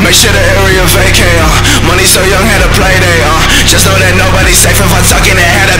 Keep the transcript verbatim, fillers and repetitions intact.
Make sure the area vacate, uh Money so young, had a play day, uh Just know that nobody's safe if I talk in it, had a